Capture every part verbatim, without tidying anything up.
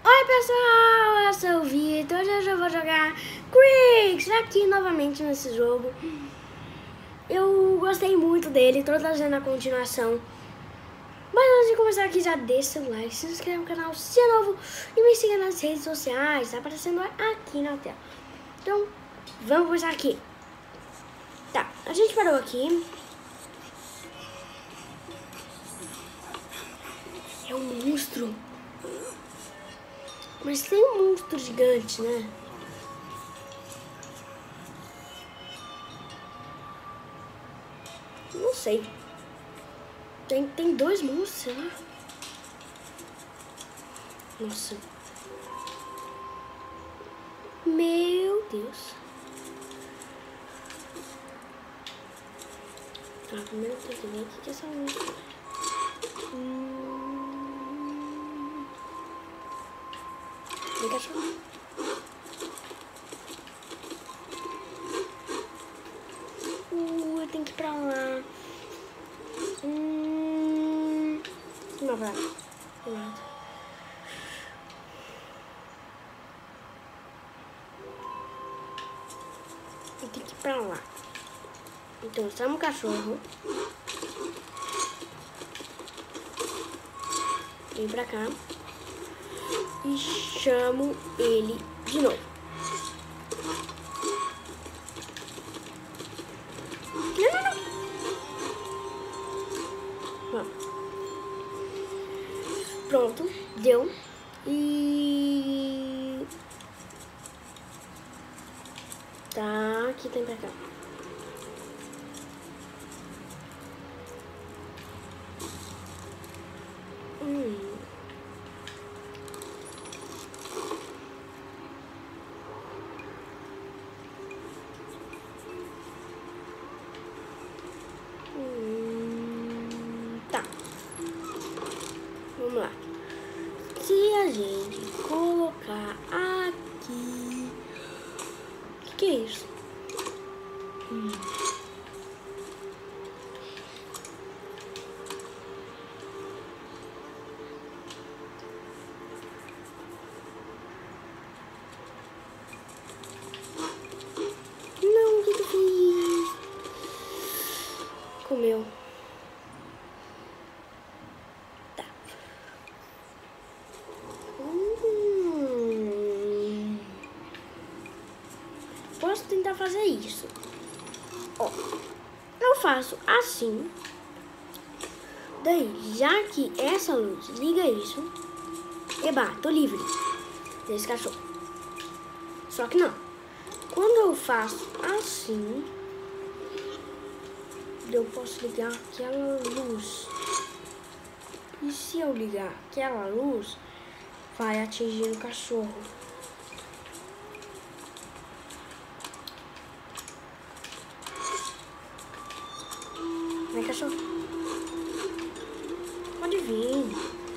Oi pessoal, eu sou o Vitor, hoje eu vou jogar Creeks aqui novamente nesse jogo. Eu gostei muito dele, tô trazendo a continuação. Mas antes de começar aqui, já deixa o like, se inscreve no canal se é novo e me siga nas redes sociais, tá aparecendo aqui na tela. Então, vamos começar aqui. Tá, a gente parou aqui. É um monstro. Mas tem um monstro gigante, né? Não sei. Tem, tem dois monstros, né? Nossa. Meu Deus. Tá, primeiro eu tenho que ver o que é essa música. Hum... Vem, cachorro. Uh, eu tenho que ir pra lá. Hum... Não, pra lá. Eu tenho que ir pra lá. Então, chama o cachorro. Vem pra cá. E chamo ele de novo. Não, não, não. Pronto, deu. E... Tá, aqui tem pra cá. Hum. Hum, tá. Vamos lá. Se a gente colocar aqui... O que, que é isso? Hum. Não, o que, que eu fiz? Comeu. Tá. Hum. Posso tentar fazer isso. Ó, eu faço assim. Daí, já que essa luz liga isso, eba, tô livre desse cachorro. Só que não. Quando eu faço assim, eu posso ligar aquela luz. E se eu ligar aquela luz, vai atingir o cachorro. Vem, cachorro. Pode vir.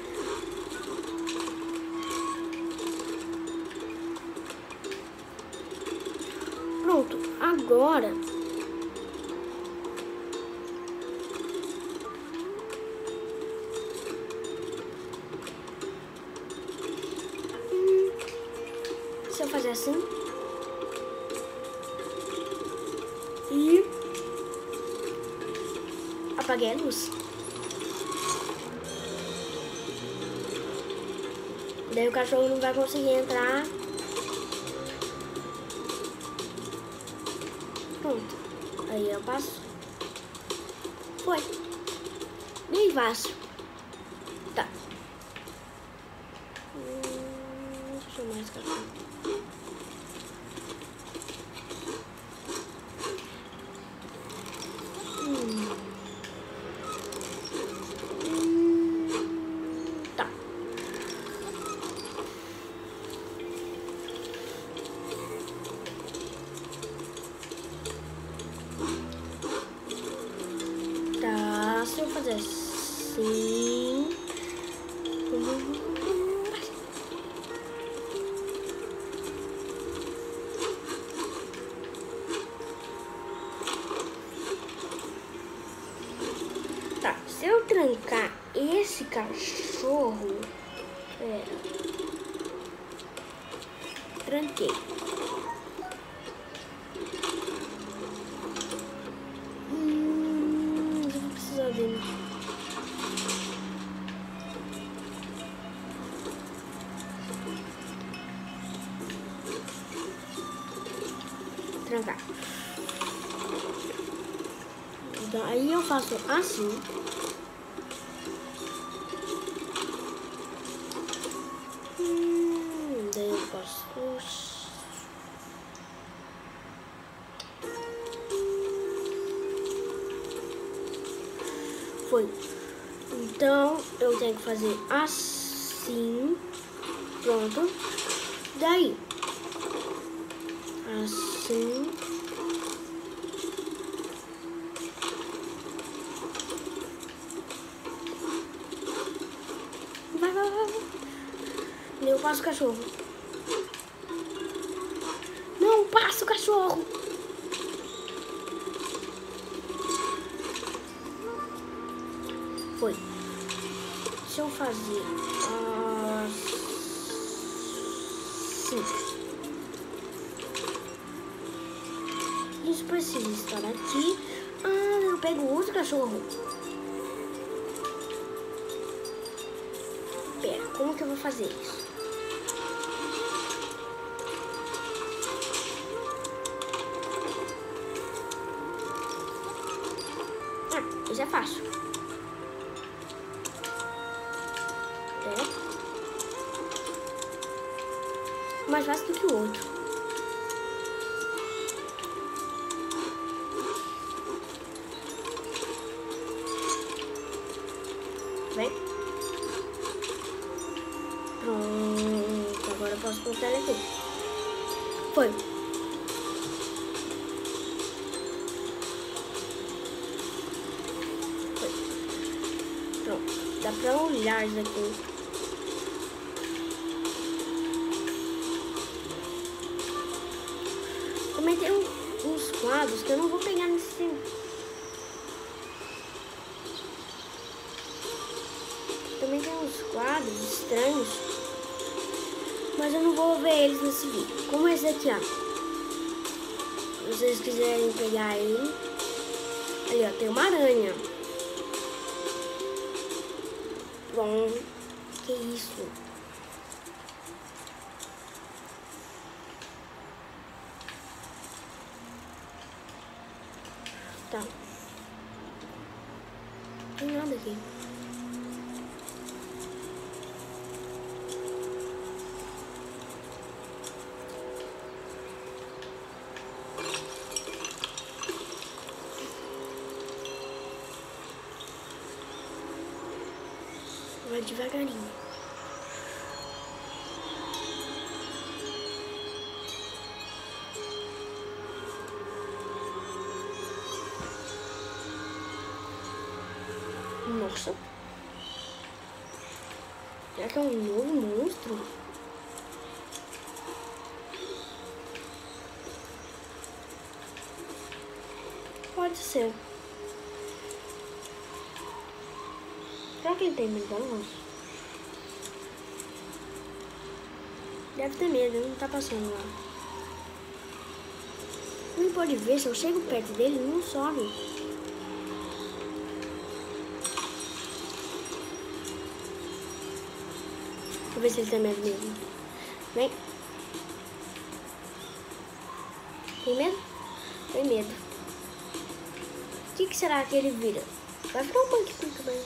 Pronto, agora hum, se eu fazer assim e apaguei a luz, daí o cachorro não vai conseguir entrar. Pronto, aí eu passo. Foi. Bem fácil. Tá. Hum, deixa eu chamar esse cachorro. Hum. Hum, tá. Tá, se eu fazer assim... Tá, se eu trancar esse cachorro... Pera... tranquei. Hum, eu vou precisar dele. Trancar. Daí eu faço assim. Hum, daí eu posso... Foi. Então eu tenho que fazer assim. Pronto. Daí. Assim. Vai, vai, vai. Eu passo o cachorro. Não, passa o cachorro. Foi. Deixa eu fazer assim. Isso precisa estar aqui. Ah, eu pego outro cachorro. Pera, como que eu vou fazer isso? Ah, isso é fácil. É. Mais fácil do que o outro. Vem. Pronto, agora eu posso colocar ele aqui. Foi. Foi. Pronto, dá pra olhar isso aqui. Também tem um, uns quadros que eu não vou pegar nesse... Também tem uns quadros estranhos, mas eu não vou ver eles nesse vídeo. Como esse aqui, ó. Se vocês quiserem pegar ele. Ali, ó, tem uma aranha. Bom, que isso? Tá. Não tem nada aqui. Vai devagarinho. Nossa. Será que é um novo monstro? Pode ser. Será que ele tem medo? Deve ter medo, ele não tá passando lá. Não pode ver, se eu chego perto dele, ele não sobe. Vou ver se ele tem medo mesmo. Vem. Tem medo? Tem medo. O que, que será que ele vira? Vai virar um banquinho também.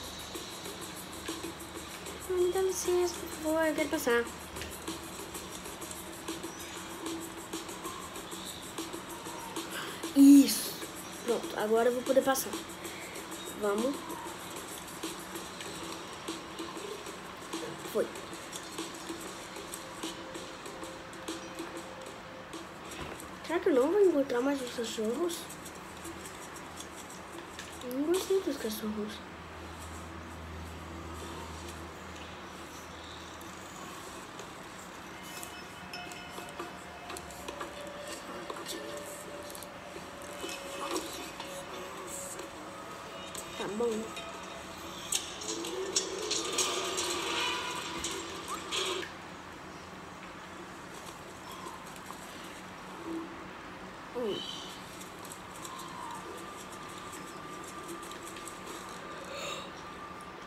Não, me dá licença, por favor, eu quero passar. Isso. Pronto, agora eu vou poder passar. Vamos. Foi. Será que eu não vou encontrar mais os cachorros? Eu não gostei dos cachorros. Tá bom.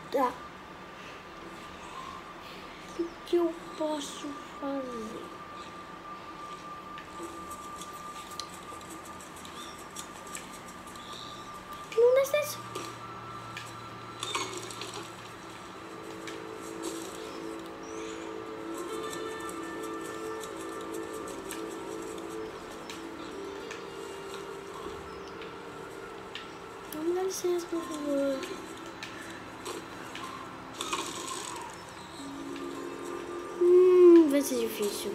Tá. O que eu posso fazer? Não dá certo. Não dá licença, por favor. Hum, vai ser difícil.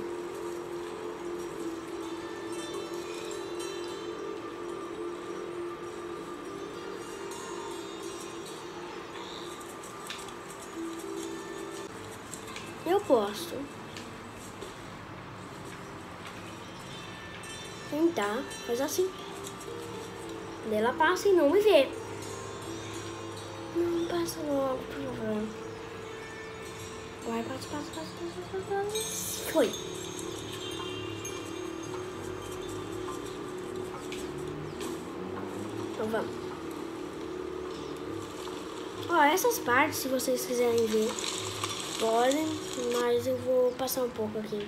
Eu posso tentar, faz assim. Ela passa e não me vê. Não, passa logo, por favor. Vai, passa, passa, passa, passa, passa, passa. Foi. Então vamos. Ó, essas partes, se vocês quiserem ver, podem, mas eu vou passar um pouco aqui.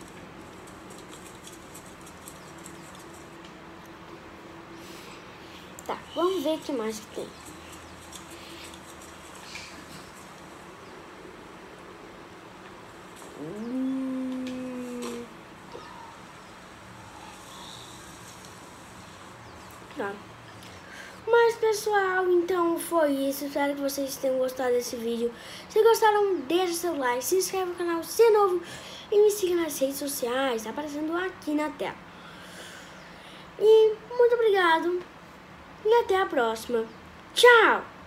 Tá, vamos ver o que mais que tem. Hum... Tá. Mas pessoal, então foi isso. Espero que vocês tenham gostado desse vídeo. Se gostaram, deixa seu like, se inscreve no canal se é novo e me siga nas redes sociais, tá aparecendo aqui na tela. E muito obrigado e até a próxima. Tchau!